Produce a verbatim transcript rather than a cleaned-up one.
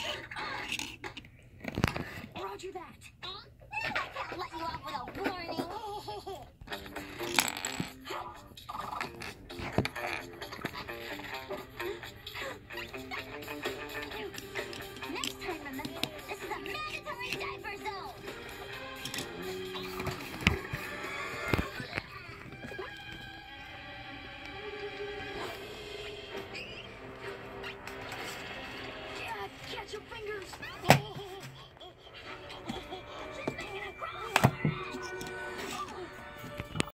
Roger that. I can't let you off without warning.